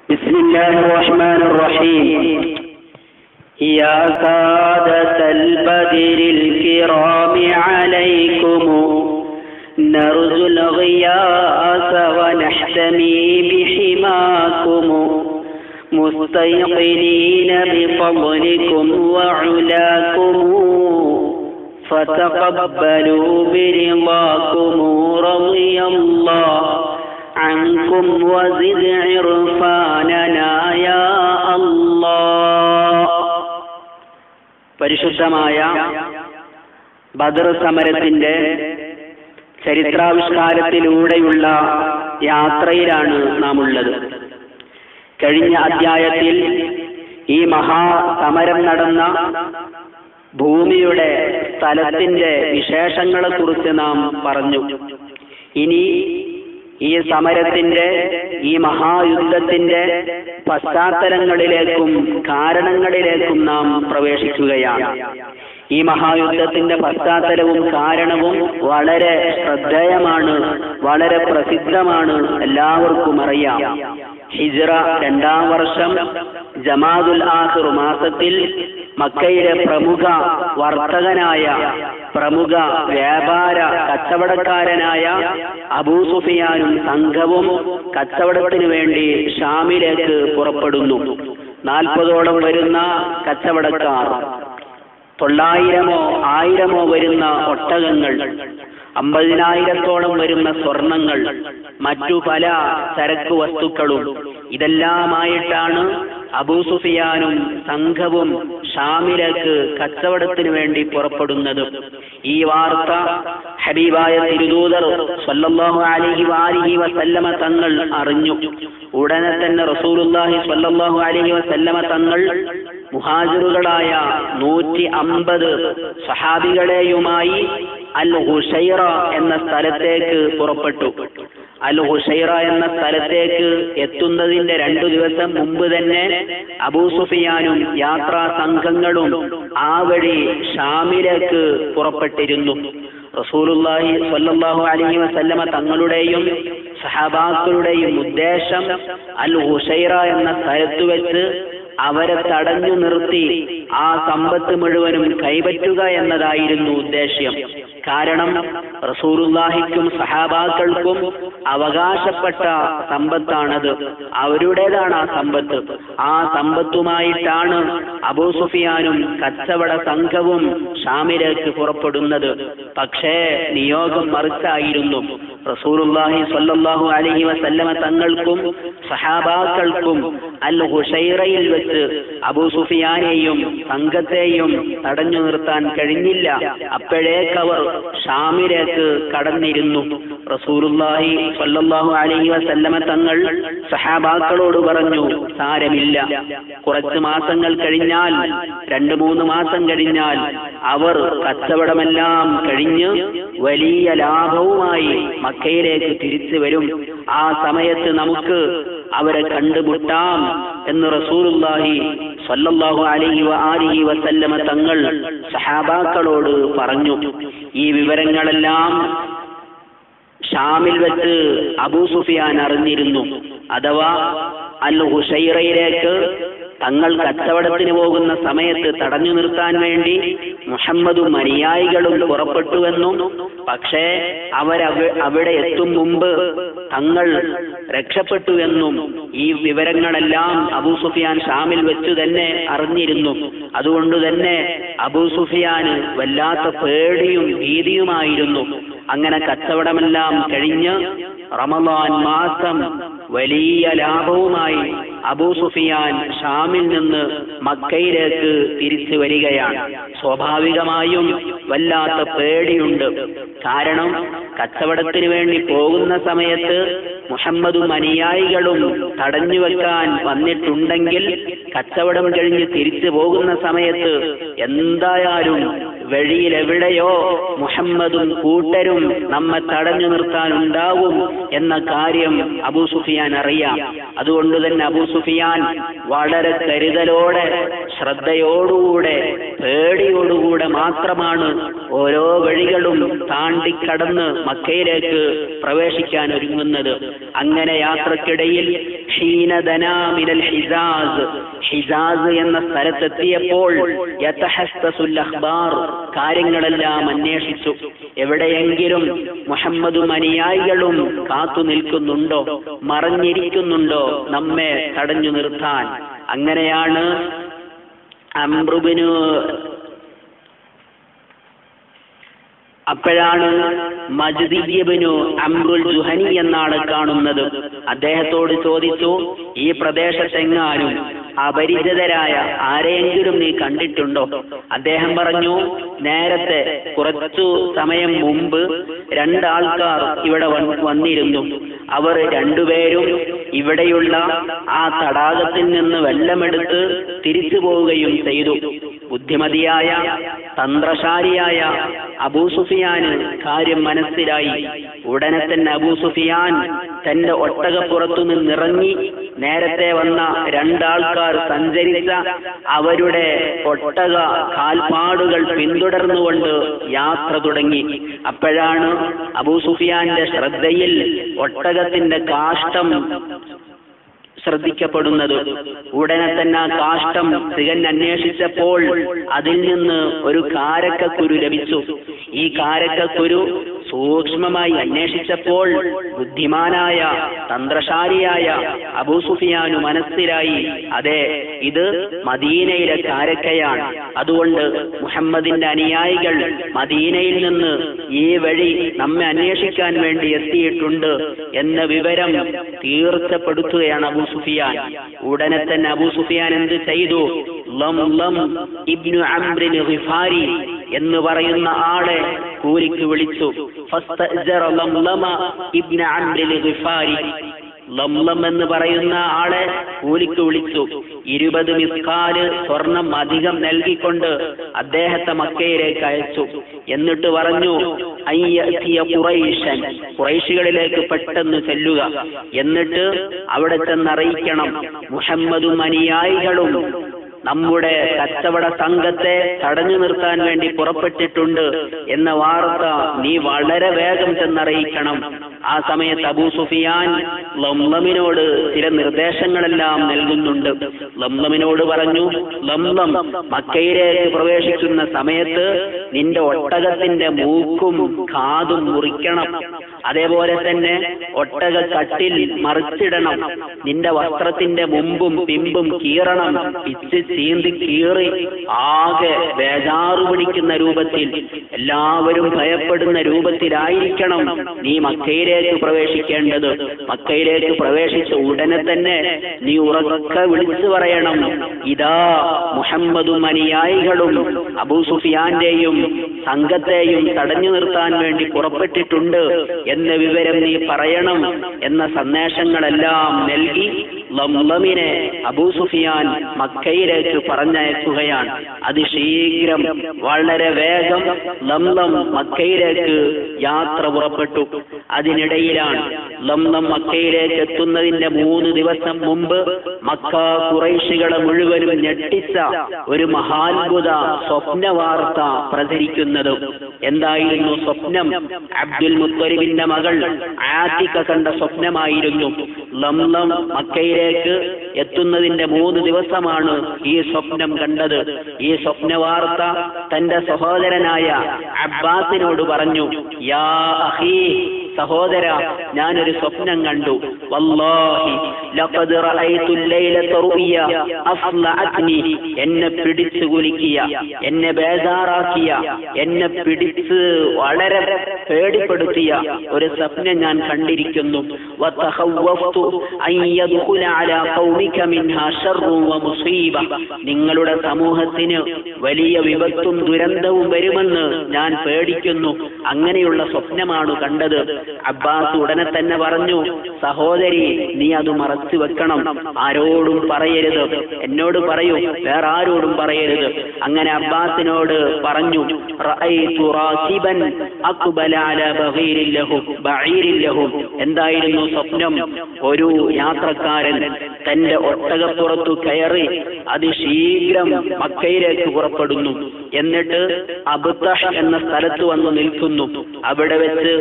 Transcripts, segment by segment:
بسم الله الرحمن الرحيم. يا سادة البدر الكرام عليكم نرجو الغياث ونحتمي بحماكم مستيقنين بفضلكم وعلاكم فتقبلوا برضاكم رضي الله عنكم وزد عرفاننا يا الله. പരിശുദ്ധമായ ബദർ സമരത്തിന്റെ ചരിത്രാവിഷ്കാരത്തിലൂടെയുള്ള യാത്രയിലാണ് നാം ഉള്ളത്. കഴിഞ്ഞ അധ്യായത്തിൽ ഈ മഹാസമരം നടന്ന ഭൂമിയുടെ സ്ഥലത്തിന്റെ വിശേഷങ്ങളെക്കുറിച്ച് നാം പറഞ്ഞു. ഇനി ഈ സമരത്തിന്റെ, ഈ മഹായുദ്ധത്തിന്റെ പശ്ചാത്തലങ്ങളിലേക്കും കാരണങ്ങളിലേക്കും നാം പ്രവേശിക്കുകയാണ്. ഈ മഹായുദ്ധത്തിന്റെ പശ്ചാത്തലവും കാരണവും വളരെ ശ്രദ്ധേയമാണ്, വളരെ പ്രസിദ്ധമാണ്, എല്ലാവർക്കും അറിയാം. ഹിജ്റ 2-ാം വർഷം ജമാദുൽ ആഖിർ മാസത്തിൽ മക്കയിലെ പ്രമുഖ വർത്തകനായ, പ്രമുഖ വ്യാപാര കച്ചവടക്കാരനായ അബൂ സുഫിയാനും സംഘവും കച്ചവടത്തിനു വേണ്ടി ഷാമിലേക്ക് പുറപ്പെടുന്നു. 40ഓളം വരുന്ന കച്ചവടക്കാർ, 900-ഓ 1000-ഓ വരുന്ന ഒട്ടകങ്ങൾ, 50,000-ഓളം വരുന്ന സ്വർണങ്ങൾ, മറ്റു പല ചരക്ക് വസ്തുക്കളും, ഇതെല്ലാമായിട്ടാണ് അബൂ സുഫിയാനും സംഘവും ഷാമിലേക്ക് കച്ചവടത്തിനു വേണ്ടി പുറപ്പെടുന്നത്. ഈ വാർത്ത ഹബീബായ തിരുദൂതർ സ്വല്ലല്ലാഹു അലൈഹി വസല്ലമ തങ്ങൾ അറിഞ്ഞു. ഉടനെ തന്നെ റസൂലുള്ളാഹി സ്വല്ലല്ലാഹു അലൈഹി വസല്ലമ തങ്ങൾ മുഹാജിറുകളായ 150 സഹാബികളെയുമായി അൽ ഹുശൈറ എന്ന സ്ഥലത്തേക്ക് പുറപ്പെട്ടു. അൽ ഹുശൈറ എന്ന സ്ഥലത്തേക്ക് എത്തുന്നതിന്റെ 2 ദിവസം മുമ്പ് തന്നെ അബൂ സുഫിയാനും യാത്രാ സംഘങ്ങളും ആ വഴി ഷാമിലേക്ക് പുറപ്പെട്ടിരുന്നു. റസൂലുള്ളാഹി സ്വല്ലല്ലാഹു അലൈഹി വസല്ലമ തങ്ങളുടെയും സഹാബാക്കളുടെയും ഉദ്ദേശം അൽ ഹുശൈറ എന്ന സ്ഥലത്ത് വെച്ച് അവരെ തടഞ്ഞു നിർത്തി ആ സമ്പത്ത് മുഴുവനും കൈപ്പറ്റുക എന്നതായിരുന്നു ഉദ്ദേശ്യം. കാരണം റസൂലുള്ളാഹിക്കും സഹാബാക്കൾക്കും അവകാശപ്പെട്ട സമ്പത്താണത്, അവരുടേതാണ് ആ സമ്പത്ത്. ആ സമ്പത്തുമായിട്ടാണ് അബൂ സുഫിയാനും കച്ചവട സംഘവും ഷാമിലേക്ക് പുറപ്പെടുന്നത്. പക്ഷേ നിയോഗം മറിച്ചായിരുന്നു. റസൂലുള്ളാഹി സ്വല്ലല്ലാഹു അലൈഹി വസല്ലമ തങ്ങൾക്കും സഹാബാക്കൾക്കും അൽ ഹുശൈറയിൽ വെച്ച് അബൂ സുഫിയാനെയും സംഘത്തെയും തടഞ്ഞു നിർത്താൻ കഴിഞ്ഞില്ല. അപ്പോഴേക്കവർ ഷാമിലേക്ക് കടന്നിരുന്നു. റസൂലുള്ളാഹി സ്വല്ലല്ലാഹു അലൈഹി വസല്ലമ തങ്ങൾ സഹാബാക്കളോട് പറഞ്ഞു, സാരമില്ല, കുറച്ച് മാസങ്ങൾ കഴിഞ്ഞാൽ, 2-3 മാസം കഴിഞ്ഞാൽ അവർ കച്ചവടമെല്ലാം കഴിഞ്ഞ് വലിയ ലാഭവുമായി മക്കയിലേക്ക് തിരിച്ചു വരും. ആ സമയത്ത് നമുക്ക് അവരെ കണ്ടുമുട്ടാം എന്ന് റസൂലുള്ളാഹി സ്വല്ലല്ലാഹു അലൈഹി വസല്ലമ തങ്ങൾ സഹാബാക്കളോട് പറഞ്ഞു. ഈ വിവരങ്ങളെല്ലാം ഷാമിൽ വെച്ച് അബൂ സുഫിയാൻ അറിഞ്ഞിരുന്നു. അഥവാ അൽ ഹുശൈറയിലേക്ക് തങ്ങൾ കച്ചവടത്തിന് പോകുന്ന സമയത്ത് തടഞ്ഞു നിർത്താൻ വേണ്ടി മുഹമ്മദും അനുയായികളും പുറപ്പെട്ടുവെന്നും, പക്ഷേ അവിടെ എത്തും മുമ്പ് തങ്ങൾ രക്ഷപ്പെട്ടുവെന്നും ഈ വിവരങ്ങളെല്ലാം അബൂ സുഫിയാൻ ഷാമിൽ വെച്ചു തന്നെ അറിഞ്ഞിരുന്നു. അതുകൊണ്ട് തന്നെ അബൂ സുഫിയാന് വല്ലാത്ത പേടിയും ഭീതിയുമായിരുന്നു. അങ്ങനെ കച്ചവടമെല്ലാം കഴിഞ്ഞ് റമളാൻ മാസം വലിയ ലാഭവുമായി അബൂ സുഫിയാൻ ഷാമിൽ നിന്ന് മക്കയിലേക്ക് തിരിച്ചു വരികയാണ്. സ്വാഭാവികമായും വല്ലാത്ത പേടിയുണ്ട്. കാരണം കച്ചവടത്തിന് വേണ്ടി പോകുന്ന സമയത്ത് മുഹമ്മദും അനുയായികളും തടഞ്ഞു വെക്കാൻ വന്നിട്ടുണ്ടെങ്കിൽ, കച്ചവടം കഴിഞ്ഞ് തിരിച്ചു പോകുന്ന സമയത്ത് എന്തായാലും വഴിയിലെവിടെയോ മുഹമ്മദും കൂട്ടരും നമ്മെ തടഞ്ഞു നിർത്താനുണ്ടാവും എന്ന കാര്യം അബൂ സുഫിയാൻ അറിയാം. അതുകൊണ്ട് തന്നെ അബൂ സുഫിയാൻ വളരെ കരുതലോടെ, ശ്രദ്ധയോടുകൂടെ, പേടിയോടുകൂടെ മാത്രമാണ് ഓരോ വഴികളും താണ്ടിക്കടന്ന് മക്കയിലേക്ക് പ്രവേശിക്കാൻ ഒരുങ്ങുന്നത്. അങ്ങനെ യാത്രക്കിടയിൽ ഹീന ദനാ മിനൽ ഹിജാസ്, ഹിജാസ് എന്ന സ്ഥലത്തെത്തിയപ്പോൾ യതഹസ്സസുൽ അഖ്ബാർ, കാര്യങ്ങളെല്ലാം അന്വേഷിച്ചു. എവിടെയെങ്കിലും മുഹമ്മദും അനുയായികളും കാത്തു നിൽക്കുന്നുണ്ടോ, മറഞ്ഞിരിക്കുന്നുണ്ടോ നമ്മെ തടഞ്ഞു നിർത്താൻ. അങ്ങനെയാണ് അപ്പോഴാണ് മജ്ദിബ്നു അംറുൽ ജുഹനി എന്നാണ് കാണുന്നത്. അദ്ദേഹത്തോട് ചോദിച്ചു, ഈ പ്രദേശത്തെങ്ങാനും അപരിചിതരായ ആരെയെങ്കിലും നീ കണ്ടിട്ടുണ്ടോ? അദ്ദേഹം പറഞ്ഞു, നേരത്തെ കുറച്ചു സമയം മുമ്പ് രണ്ടാൾക്കാർ ഇവിടെ വന്നിരുന്നു. അവർ രണ്ടുപേരും ഇവിടെയുള്ള ആ തടാകത്തിൽ നിന്ന് വെള്ളമെടുത്ത് തിരിച്ചു പോവുകയും ചെയ്തു. ബുദ്ധിമതിയായ തന്ത്രശാലിയായ അബൂ സുഫിയാന് കാര്യം മനസ്സിലായി. ഉടനെ തന്നെ അബൂ സുഫിയാൻ തന്റെ ഒട്ടകപ്പുറത്തു നിന്നിറങ്ങി നേരത്തെ വന്ന രണ്ടാൾക്കാർ സഞ്ചരിച്ച അവരുടെ ഒട്ടക കാൽപ്പാടുകൾ പിന്തുടർന്നുകൊണ്ട് യാത്ര തുടങ്ങി. അപ്പോഴാണ് അബൂ സുഫിയാന്റെ ശ്രദ്ധയിൽ ഒട്ടകത്തിന്റെ കാഷ്ടം ശ്രദ്ധിക്കപ്പെടുന്നത്. ഉടനെ തന്നെ ആ കാഷ്ടം തികഞ്ഞന്വേഷിച്ചപ്പോൾ അതിൽ നിന്ന് ഒരു കാരക്കക്കുരു ലഭിച്ചു. ഈ കാരക്കക്കുരു സൂക്ഷ്മമായി അന്വേഷിച്ചപ്പോൾ ബുദ്ധിമാനായ തന്ത്രശാലിയായ അബൂ സുഫിയാനു മനസ്സിലായി, അതെ, ഇത് മദീനയിലെ കാരക്കയാണ്. അതുകൊണ്ട് മുഹമ്മദിന്റെ അനുയായികൾ മദീനയിൽ നിന്ന് ഈ വഴി നമ്മെ അന്വേഷിക്കാൻ വേണ്ടി എത്തിയിട്ടുണ്ട് എന്ന വിവരം തീർച്ചപ്പെടുത്തുകയാണ് അബൂ സുഫിയാൻ. ഉടനെ തന്നെ അബൂ സുഫിയാൻ എന്ത് ചെയ്തു? ലംലം ഇബ്നു അംറിൻ ഗിഫാരി എന്ന് പറയുന്ന ആളെ കൂലിക്ക് വിളിച്ചു. ഫസ്തഅ്ജറ ലംലമ ഇബ്നു അംറിൻ ഗിഫാരി, ലംലം എന്ന് പറയുന്ന ആളെ കൂലിക്ക് വിളിച്ചു. 20 മിസ്കാല് സ്വർണം അധികം നൽകിക്കൊണ്ട് അദ്ദേഹത്തെ മക്കയിലേക്ക് അയച്ചു. എന്നിട്ട് പറഞ്ഞു, അയ്യഅതിയ ഖുറൈശൻ, ഖുറൈശികളിലേക്ക് പെട്ടെന്ന് ചെല്ലുക. എന്നിട്ട് അവിടെ ചെന്നറിയിക്കണം, മുഹമ്മദും അനുയായികളും നമ്മുടെ കച്ചവട സംഘത്തെ തടഞ്ഞു നിർത്താൻ വേണ്ടി പുറപ്പെട്ടിട്ടുണ്ട് എന്ന വാർത്ത നീ വളരെ വേഗം ചെന്നറിയിക്കണം. ആ സമയത്ത് അബൂ സുഫിയാൻ ലംലമിനോട് ചില നിർദ്ദേശങ്ങളെല്ലാം നൽകുന്നുണ്ട്. ലംലമിനോട് പറഞ്ഞു, ലംലം, മക്കയിലേക്ക് പ്രവേശിക്കുന്ന സമയത്ത് നിന്റെ ഒട്ടകത്തിന്റെ മൂക്കും കാതും മുറിക്കണം. അതേപോലെ തന്നെ ഒട്ടക കട്ടിൽ മറിച്ചിടണം. നിന്റെ വസ്ത്രത്തിന്റെ മുമ്പും പിമ്പും കീറണം. പിച്ച് ചീന്തി കീറി ആകെ ബേജാറു പിടിക്കുന്ന രൂപത്തിൽ, എല്ലാവരും ഭയപ്പെടുന്ന രൂപത്തിലായിരിക്കണം നീ മക്കയിലേക്ക് പ്രവേശിക്കേണ്ടത്. മക്കയിലേക്ക് പ്രവേശിച്ച ഉടനെ തന്നെ നീ ഉറക്കെ വിളിച്ചു പറയണം, ഇതാ മുഹമ്മദും അനുയായികളും അബൂ സുഫിയാന്റെയും സംഘത്തെയും തടഞ്ഞു നിർത്താൻ വേണ്ടി പുറപ്പെട്ടിട്ടുണ്ട് എന്ന വിവരം നീ പറയണം എന്ന സന്ദേശങ്ങളെല്ലാം നൽകി ലംലമിനെ അബൂ സുഫിയാൻ മക്കയിലേക്ക് പറഞ്ഞയക്കുകയാണ്. അതിശീഘ്രം വളരെ വേഗം ലംലം മക്കയിലേക്ക് യാത്ര പുറപ്പെട്ടു. അതിനിടയിലാണ് ലംലം മക്കയിലേക്ക് എത്തുന്നതിന്റെ 3 ദിവസം മുമ്പ് മക്ക ഖുറൈശികളെ മുഴുവനും ഞെട്ടിച്ച ഒരു മഹാത്ഭുത സ്വപ്ന വാർത്ത പ്രചരിക്കുന്നത്. എന്തായിരുന്നു സ്വപ്നം? അബ്ദുൽ മുത്തലിബിന്റെ മകൾ ആതിക കണ്ട സ്വപ്നമായിരുന്നു. ലംലം മക്കയിലേക്ക് എത്തുന്നതിന്റെ 3 ദിവസമാണ് ഈ സ്വപ്നം കണ്ടത്. ഈ സ്വപ്ന വാർത്ത തന്റെ സഹോദരനായ അബ്ബാസിനോട് പറഞ്ഞു, യാ അഖീ, സഹോദര, ഞാനൊരു സ്വപ്നം കണ്ടു. വല്ലാഹി ലഖദ് റഅയ്തു ലൈലത റുയ അഫ്ലഅത്നി, എന്നെ പിടിച്ചു കുലുക്കിയ, എന്നെ ബേജാറാക്കിയ, എന്നെ പിടിച്ച് വളരെ പേടിപ്പെടുത്തിയ ഒരു സ്വപ്നം ഞാൻ കണ്ടിരിക്കുന്നു. വതഖവ്വഫ്തു അൻ യദ്ഖുല അലാ ഖൗമിക മിൻഹാ ശർറുൻ വമുസീബ, നിങ്ങളുടെ സമൂഹത്തിന് വലിയ വിപത്തും ദുരന്തവും വരുമെന്ന് ഞാൻ പേടിക്കുന്നു. അങ്ങനെയുള്ള സ്വപ്നമാണ് കണ്ടത്. അബ്ബാസ് ഉടനെ തന്നെ പറഞ്ഞു, സഹോദരി, നീ അത് മറച്ചു വെക്കണം, ആരോടും പറയരുത്, എന്നോട് പറയൂ, വേറെ ആരോടും പറയരുത്. അങ്ങനെ അബ്ബാസിനോട് പറഞ്ഞു, റഅയ്തു റാകിബൻ അഖ്ബല അലാ ബഈരിൻ ലഹു, എന്തായിരുന്നു സ്വപ്നം? ഒരു യാത്രക്കാരൻ തന്റെ ഒട്ടകപ്പുറത്തു കയറി അതിശീഘ്രം മക്കയിലേക്ക് പുറപ്പെടുന്നു. എന്നിട്ട് അബ്തഹ് എന്ന സ്ഥലത്ത് വന്നു നിൽക്കുന്നു. അവിടെ വെച്ച്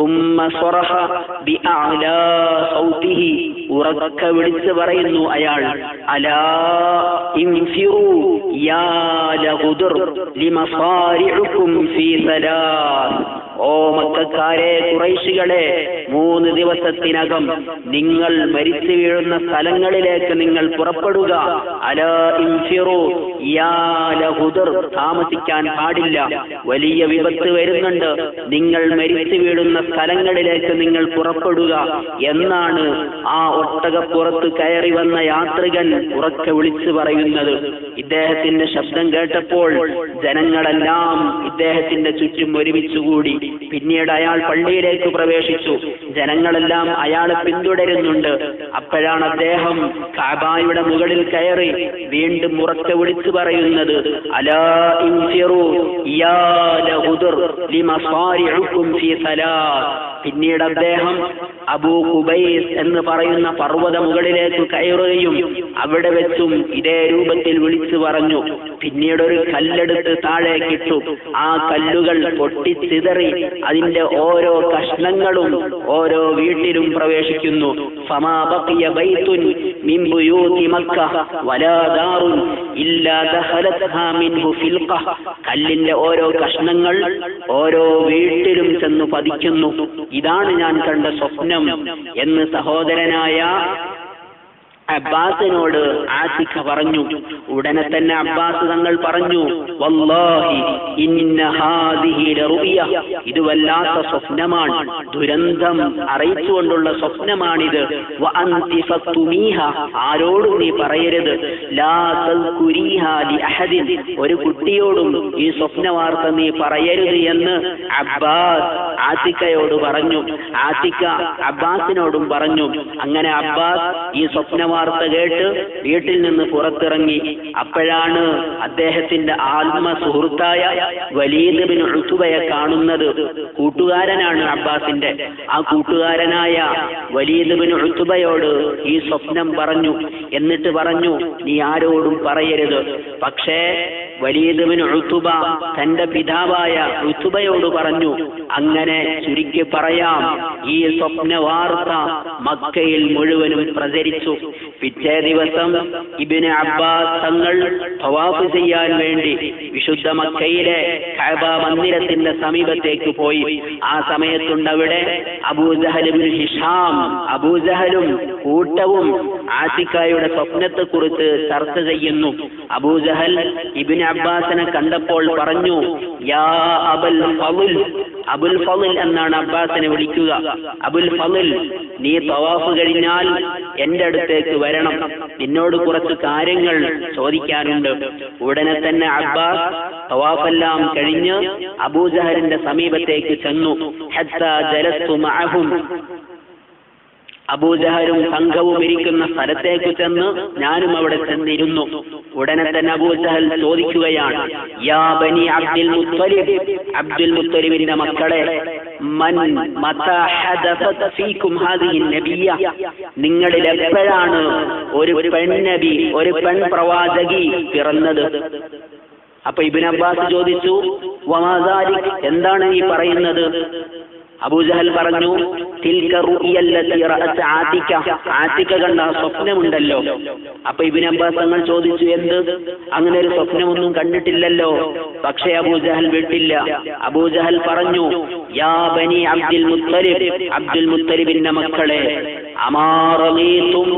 ഉറക്ക വിളിച്ച് പറയുന്നു അയാൾ, അലാ ഇൻഫിറൂ യാ ലഹുദർ ലിമസാരിഉകും ഫീ സലാസ്. ഓ മക്കക്കാരെ, ഖുറൈശികളെ, 3 ദിവസത്തിനകം നിങ്ങൾ മരിച്ചു വീഴുന്ന സ്ഥലങ്ങളിലേക്ക് നിങ്ങൾ പുറപ്പെടുക. അലാ ഇൻഫിറൂ യാ ലഹുദർ, താമസിക്കാൻ പാടില്ല, വലിയ വിപത്ത് വരുന്നുണ്ട്, നിങ്ങൾ മരിച്ചു വീഴുന്ന സ്ഥലങ്ങളിലേക്ക് നിങ്ങൾ പുറപ്പെടുക എന്നാണ് ആ ഒട്ടകപ്പുറത്ത് കയറി വന്ന യാത്രികൻ ഉറക്കെ വിളിച്ചു പറയുന്നത്. ഇദ്ദേഹത്തിന്റെ ശബ്ദം കേട്ടപ്പോൾ ജനങ്ങളെല്ലാം ഇദ്ദേഹത്തിന്റെ ചുറ്റും ഒരുമിച്ചുകൂടി. പിന്നീട് അയാൾ പള്ളിയിലേക്ക് പ്രവേശിച്ചു. ജനങ്ങളെല്ലാം അയാളെ പിന്തുടരുന്നുണ്ട്. അപ്പോഴാണ് അദ്ദേഹം കഅബയുടെ മുകളിൽ കയറി വീണ്ടും ഉറക്കെ വിളിച്ചു പറയുന്നത്, അലാ ഇൻഫിറൂ യാ ലഹുദർ ലിമസാരിഉകും ഫീ സലാസ്. പിന്നീട് അദ്ദേഹം അബൂ ഖുബൈസ് എന്ന് പറയുന്ന പർവ്വത മുകളിലേക്ക് കയറുകയും അവിടെ വെച്ചും ഇതേ രൂപത്തിൽ വിളിച്ചു പറഞ്ഞു. പിന്നീട് ഒരു കല്ലെടുത്ത് താഴേക്കിട്ടു. ആ കല്ലുകൾ പൊട്ടിച്ചിതറി അതിന്റെ ഓരോ കഷ്ണങ്ങളും ഓരോ വീട്ടിലും പ്രവേശിക്കുന്നു. ഫമാ ബഖിയ ബൈതുൻ മിൻ ബുയൂതി മക്ക വലാ ദാറുൻ ഇല്ലാ ദഖലത്ഹാ മിൻഹു ഫിൽഖ. കല്ലിന്റെ ഓരോ കഷ്ണങ്ങൾ ഓരോ വീട്ടിലും ചെന്നു പതിക്കുന്നു. ഇതാണ് ഞാൻ കണ്ട സ്വപ്നം എന്ന് സഹോദരനായ അബ്ബാസിനോട് ആതിഖ പറഞ്ഞു. ഉടനെ തന്നെ അബ്ബാസ് തങ്ങൾ പറഞ്ഞു, വല്ലാഹി ഇന്ന ഹാദിഹി ലറുയ, ഇത് വല്ലാത്ത സ്വപ്നമാണ്, ദുരന്തം അറിയിച്ചുകൊണ്ടുള്ള സ്വപ്നമാണിത്. വ അൻതി ഫത്തുമീഹ, ആരോടും നീ പറയരുത്. ലാ തസ്കുരീഹാ ലി അഹദിൻ, ഒരു കുട്ടിയോടും ഈ സ്വപ്ന വാർത്ത നീ പറയരുത് എന്ന് അബ്ബാസ് ആതിഖയോട് പറഞ്ഞു. ആതിഖ അബ്ബാസിനോടും പറഞ്ഞു. അങ്ങനെ അബ്ബാസ് ഈ സ്വപ്ന വാർത്ത കേട്ട് വീട്ടിൽ നിന്ന് പുറത്തിറങ്ങി. അപ്പോഴാണ് അദ്ദേഹത്തിന്റെ ആത്മ സുഹൃത്തായ വലീദ് ബിൻ ഉത്ബയെ കാണുന്നത്. കൂട്ടുകാരനാണ് അബ്ബാസിന്റെ. ആ കൂട്ടുകാരനായ വലീദ് ബിൻ ഉത്ബയോട് ഈ സ്വപ്നം പറഞ്ഞു. എന്നിട്ട് പറഞ്ഞു, നീ ആരോടും പറയരുത്. പക്ഷേ വലീദ് ബിൻ ഉത്ബ തന്റെ പിതാവായ ഉത്ബയോട് പറഞ്ഞു. അങ്ങനെ ചുരുക്കി പറയാം, ഈ സ്വപ്ന വാർത്ത മക്കയിൽ മുഴുവനും പ്രചരിച്ചു. പിറ്റേ ദിവസം ഇബ്നു അബ്ബാസ് തങ്ങൾ തവാഫ് ചെയ്യാൻ വേണ്ടി വിശുദ്ധ മക്കയിലെ കഅബ മന്ദിരത്തിന്റെ സമീപത്തേക്ക് പോയി. ആ സമയത്തുണ്ടവിടെ അബൂജഹൽ ഇബ്നു ഹിഷാം, അബൂജഹലും കൂട്ടവും ആതിഖയുടെ സ്വപ്നത്തെക്കുറിച്ച് ചർച്ച ചെയ്യുന്നു. അബൂജഹൽ ഇബ്നു അബ്ബാസിനെ കണ്ടപ്പോൾ പറഞ്ഞു, യാ അബുൽ ഫളിൽ, അബുൽ ഫളിൽ എന്നാണ് അബ്ബാസിനെ വിളിക്കുക. അബുൽ ഫളിൽ, നീ തവാഫ് കഴിഞ്ഞാൽ എന്റെ അടുത്തേക്ക് വരണം, നിന്നോട് കുറച്ച് കാര്യങ്ങൾ ചോദിക്കാനുണ്ട്. ഉടനെ തന്നെ അബ്ബാസ് തവാഫെല്ലാം കഴിഞ്ഞ് അബൂജഹലിന്റെ സമീപത്തേക്ക് ചെന്നു. ഹത്താ ജലസ്തു മഅഹും, അബൂജഹലും സംഘവും ഇരിക്കുന്ന സ്ഥലത്തേക്ക് ചെന്ന് ഞാനും അവിടെ ചെന്നിരുന്നു. ഉടനെ തന്നെ അബൂജഹൽ ചോദിക്കുകയാണ്, യാ ബനി അബ്ദുൽ മുത്തലിബ്, അബ്ദുൽ മുത്തലിബിന്റെ മക്കളെ, മൻ മതാ ഹദസത ഫീകും ഹാദിഹി നബിയ്യ, നിങ്ങളിൽ എപ്പോഴാണ് ഒരു പെൺനബി, ഒരു പെൺ പ്രവാചകി പിറന്നത്? അപ്പൊ ഇബ്നു അബ്ബാസ് ചോദിച്ചു, വമാ ദാലിക്, എന്താണ് ഈ പറയുന്നത്? അബൂജഹൽ പറഞ്ഞു, തിൽക റുയല്ലതി റഅത ആതിക, ആതിക കണ്ട സ്വപ്നമുണ്ടല്ലോ. അപ്പൊ ഇബ്നു അബ്ബാസ് തങ്ങൾ ചോദിച്ചു, എന്ത്? അങ്ങനെ ഒരു സ്വപ്നമൊന്നും കണ്ടിട്ടില്ലല്ലോ. പക്ഷേ അബൂജഹൽ വിട്ടില്ല. അബൂജഹൽ പറഞ്ഞു, യാ ബനി അബ്ദുൽ മുത്തലിബ്, അബ്ദുൽ മുത്തലിബിന്റെ മക്കളെ, അമാറലീതും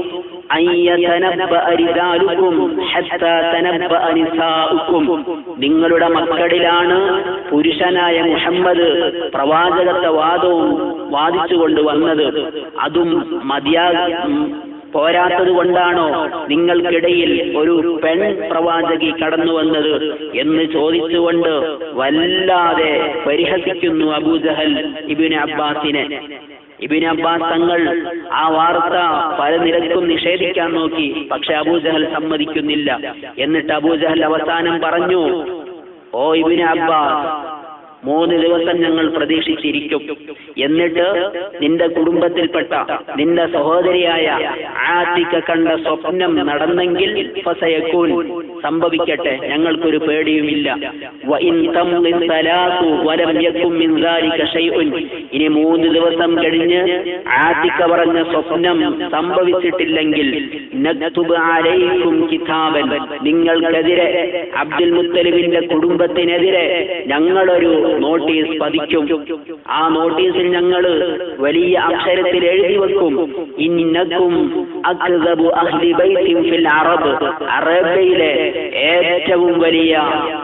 നിങ്ങളുടെ മക്കളിലാണ് പുരുഷനായ മുഹമ്മദ് പ്രവാചകത്വ വാദവും വാദിച്ചുകൊണ്ട് വന്നത്. അതും പോരാത്തത് കൊണ്ടാണോ നിങ്ങൾക്കിടയിൽ ഒരു പെൺ പ്രവാചകി കടന്നു വന്നത് എന്ന് ചോദിച്ചുകൊണ്ട് വല്ലാതെ പരിഹസിക്കുന്നു അബൂജഹൽ ഇബ്നു അബ്ബാസിനെ. ഇബ്നു അബ്ബാസ് തങ്ങൾ ആ വാർത്ത പല നിലക്കും നിഷേധിക്കാൻ നോക്കി. പക്ഷെ അബൂജഹൽ സമ്മതിക്കുന്നില്ല. എന്നിട്ട് അബൂജഹൽ അവസാനം പറഞ്ഞു, ഓ ഇബ്നു അബ്ബാസ്, 3 ദിവസം ഞങ്ങൾ പ്രതീക്ഷിച്ചിരിക്കും. എന്നിട്ട് നിന്റെ കുടുംബത്തിൽപ്പെട്ട നിന്റെ സഹോദരിയായ ആതിക കണ്ട സ്വപ്നം നടന്നെങ്കിൽ ഫസയകൂൻ, സംഭവിക്കട്ടെ, ഞങ്ങൾക്കൊരു പേടിയുമില്ല. വഇൻ തംളി സലാസു വലം യകും മിൻ ദാലിക ശൈഉൻ, ഇനി 3 ദിവസം കഴിഞ്ഞ് ആതിക പറഞ്ഞ സ്വപ്നം സംഭവിച്ചിട്ടില്ലെങ്കിൽ നക്തുബ് അലൈക്കും കിതാബൻ, നിങ്ങൾക്കെതിരെ അബ്ദുൽ മുത്തലിബിന്റെ കുടുംബത്തിനെതിരെ ഞങ്ങളൊരു നോട്ടീസ് പതിക്കും. ആ നോട്ടീസിൽ ഞങ്ങൾ വലിയ അക്ഷരത്തിൽ എഴുതി വെക്കും, ഇന്നകും അക്ദബു അഹ്ലി ബൈത്തിൻ ഫിൽ അറബ്, അറബിയിലെ ഏറ്റവും വലിയ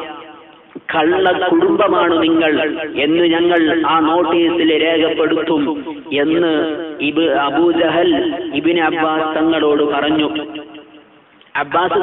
കള്ള കുടുംബമാണ് നിങ്ങൾ എന്ന് ഞങ്ങൾ ആ നോട്ടീസിൽ രേഖപ്പെടുത്തും എന്ന് അബൂജഹൽ ഇബ്നു അബ്ബാസ് തങ്ങളോട് പറഞ്ഞു. അബ്ബാസ്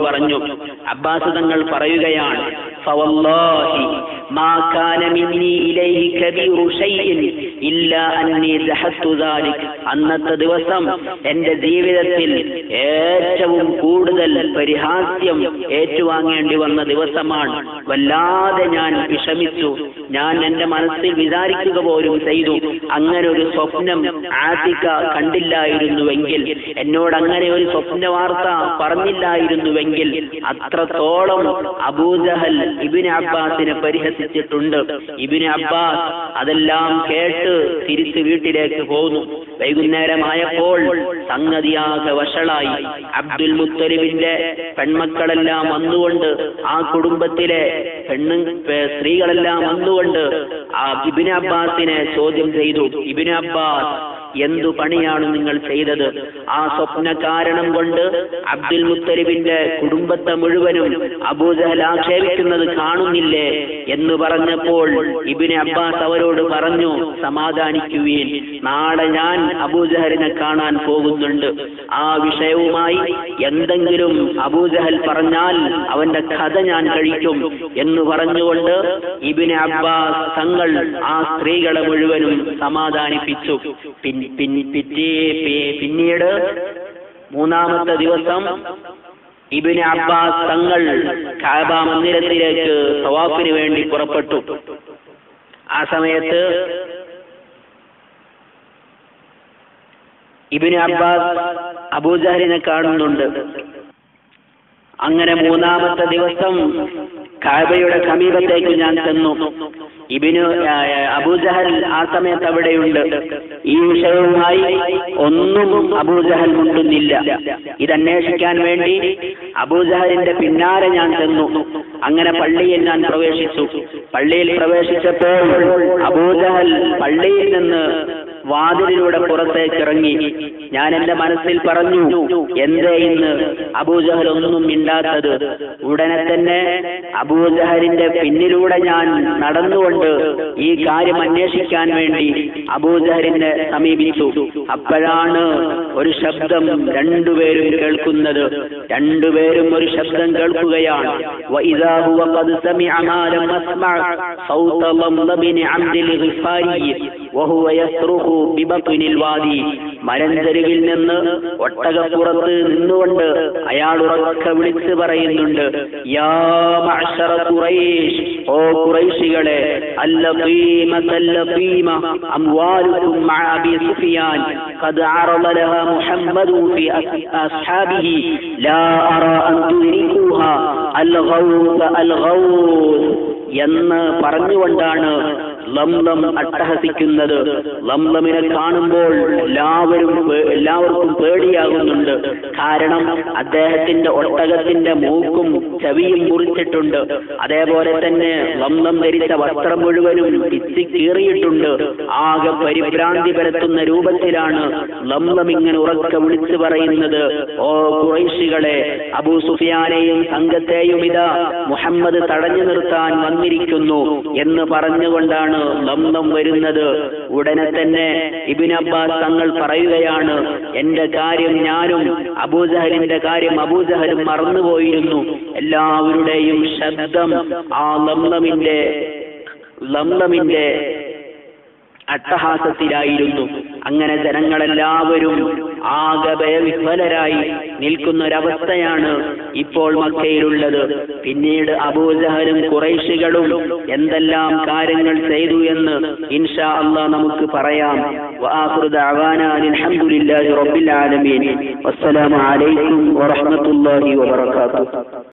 തങ്ങൾ പറയുകയാണ്, ഫവല്ലാഹി മാ കാന മിന്നി ഇലൈഹി കബീറു ശൈഇൻ ഇല്ലാ അന്നി ദഹത്തു ദാലിക്, അന്നത്തെ ദിവസം എന്റെ ജീവിതത്തിൽ ഏറ്റവും കൂടുതൽ പരിഹാസ്യം ഏറ്റുവാങ്ങേണ്ടി വന്ന ദിവസമാണ്. വല്ലാതെ ഞാൻ വിഷമിച്ചു. ഞാൻ എന്റെ മനസ്സിൽ വിചാരിക്കുക പോലും ചെയ്തു, അങ്ങനെ ഒരു സ്വപ്നം ആതിക കണ്ടില്ലായിരുന്നുവെങ്കിൽ, എന്നോട് അങ്ങനെ ഒരു സ്വപ്ന വാർത്ത പറഞ്ഞില്ലായിരുന്നുവെങ്കിൽ അത്രത്തോളം അബൂജഹൽ ഇബ്നു അബ്ബാസിനെ പരിഹസിച്ചിട്ടുണ്ട്. ഇബ്നു അബ്ബാസ് അതെല്ലാം കേട്ട് തിരിച്ച് വീട്ടിലേക്ക് പോന്നു. വൈകുന്നേരമായപ്പോൾ സംഗതിയാകെ വഷളായി. അബ്ദുൽ മുത്തലിബിന്റെ പെൺമക്കളെല്ലാം വന്നുകൊണ്ട്, ആ കുടുംബത്തിലെ സ്ത്രീകളെല്ലാം വന്നുകൊണ്ട് ഇബ്നു അബ്ബാസിനെ ചോദ്യം ചെയ്തു. ഇബ്നു അബ്ബാസ്, എന്തു പണിയാണ് നിങ്ങൾ ചെയ്തത്? ആ സ്വപ്ന കാരണം കൊണ്ട് അബ്ദുൽ മുത്തലിബിന്റെ കുടുംബത്തെ മുഴുവനും അബൂജഹൽ ആക്ഷേപിക്കുന്നത് കാണുന്നില്ലേ എന്ന് പറഞ്ഞപ്പോൾ ഇബ്നു അബ്ബാസ് അവരോട് പറഞ്ഞു, സമാധാനിക്കുവീൻ, നാളെ ഞാൻ അബൂജഹലിനെ കാണാൻ പോകുന്നുണ്ട്. ആ വിഷയവുമായി എന്തെങ്കിലും അബൂജഹൽ പറഞ്ഞാൽ അവന്റെ കഥ ഞാൻ കഴിക്കും എന്ന് പറഞ്ഞുകൊണ്ട് ഇബ്നു അബ്ബാസ് തങ്ങൾ ആ സ്ത്രീകളെ മുഴുവനും സമാധാനിപ്പിച്ചു. പിന്നീട് 3-ാമത്തെ ദിവസം ഇബ്നു അബ്ബാസ് തങ്ങൾ കഅബ മന്ദിരത്തിലേക്ക് തവാഫിന് വേണ്ടി പുറപ്പെട്ടു. ആ സമയത്ത് ഇബ്നു അബ്ബാസ് അബൂജഹലിനെ കാണുന്നുണ്ട്. അങ്ങനെ 3-ാമത്തെ ദിവസം കഅബയുടെ സമീപത്തേക്ക് ഞാൻ ചെന്നു. അബൂജഹൽ ആ സമയത്ത് അവിടെയുണ്ട്. ഈ വിഷയവുമായി ഒന്നും അബൂജഹൽ മുണ്ടുന്നില്ല. ഇതന്വേഷിക്കാൻ വേണ്ടി അബൂജഹലിന്റെ പിന്നാലെ ഞാൻ ചെന്നു. അങ്ങനെ പള്ളിയിൽ ഞാൻ പ്രവേശിച്ചു. പള്ളിയിൽ പ്രവേശിച്ചപ്പോൾ അബൂജഹൽ പള്ളിയിൽ നിന്ന് വാതിലിലൂടെ പുറത്തേക്ക് ഇറങ്ങി. ഞാൻ എന്റെ മനസ്സിൽ പറഞ്ഞു, എന്തേ ഇന്ന് അബൂജഹൽ ഒന്നും മിണ്ടാത്തത്? ഉടനെ തന്നെ അബൂജഹലിന്റെ പിന്നിലൂടെ ഞാൻ നടന്നുകൊണ്ട് ഈ കാര്യം അന്വേഷിക്കാൻ വേണ്ടി അബൂജഹലിനെ സമീപിച്ചു. അപ്പോഴാണ് ഒരു ശബ്ദം രണ്ടുപേരും കേൾക്കുന്നത്. രണ്ടുപേരും ഒരു ശബ്ദം കേൾക്കുകയാണ്. വഇദാ ഹുവ ഖദ് സമിഅ മാ ലം അസ്മഅ സൗത ലംബിൻ അബ്ദിൽ ഗിഫാരി വഹുവ യസ്റുഖു ബിബത്നിൽ വാദി. മലഞ്ചെരുവിൽ നിന്ന് ഒട്ടകപ്പുറത്ത് നിന്നുകൊണ്ട് അയാൾ ഉറക്കെ വിളിച്ച് പറയുന്നുണ്ട്, യാ മഅ്ശറ ഖുറൈശ്, ഓ ഖുറൈശികളെ, അല്ലഖീമ അംവാലുകും മഅ അബി സുഫിയാൻ ഖദ് അറദ ലഹാ മുഹമ്മദു ഫി അസ്ഹാബിഹി ലാ അറാ അൻ തുദ്രികുഹാ അൽഗൗസ് എന്ന് പറഞ്ഞുകൊണ്ടാണ് ലംലം അട്ടഹസിക്കുന്നത്. ലംലമിനെ കാണുമ്പോൾ എല്ലാവർക്കും പേടിയാകുന്നുണ്ട്. കാരണം അദ്ദേഹത്തിന്റെ ഒട്ടകത്തിന്റെ മൂക്കും ചെവിയും മുറിച്ചിട്ടുണ്ട്. അതേപോലെ തന്നെ ലംലം ധരിച്ച വസ്ത്രം മുഴുവനും പിച്ചി കീറിയിട്ടുണ്ട്. ആകെ പരിഭ്രാന്തി പരത്തുന്ന രൂപത്തിലാണ് ലംലം ഇങ്ങനെ ഉറക്കെ വിളിച്ചു പറയുന്നത്, ഓ ഖുറൈശികളെ, അബൂ സുഫിയാനെയും സംഘത്തെയും ഇതാ മുഹമ്മദ് തടഞ്ഞു നിർത്താൻ വന്നിരിക്കുന്നു എന്ന് പറഞ്ഞുകൊണ്ടാണ് ലംലം വരുന്നത്. ഉടനെ തന്നെ ഇബ്നു അബ്ബാസ് തങ്ങൾ പറയുകയാണ്, എന്റെ കാര്യം ഞാനും അബൂജഹലിന്റെ കാര്യം അബൂജഹലും മറന്നുപോയിരുന്നു. എല്ലാവരുടെയും ശബ്ദം ആ ലംലമിന്റെ അട്ടഹാസത്തിലായിരുന്നു. അങ്ങനെ ജനങ്ങളെല്ലാവരും ആകെ ഭയവിഹ്വലരായി നിൽക്കുന്നൊരവസ്ഥയാണ് ഇപ്പോൾ മക്കയിലുള്ളത്. പിന്നീട് അബൂജഹലും ഖുറൈശികളും എന്തെല്ലാം കാര്യങ്ങൾ ചെയ്തു എന്ന് ഇൻഷാ അല്ലാഹ് നമുക്ക് പറയാം. വആഖിറു ദഅവാനാ അൽഹംദുലില്ലാഹി റബ്ബിൽ ആലമീൻ. വസ്സലാമു അലൈക്കും വറഹ്മത്തുള്ളാഹി വബറകാതുഹു.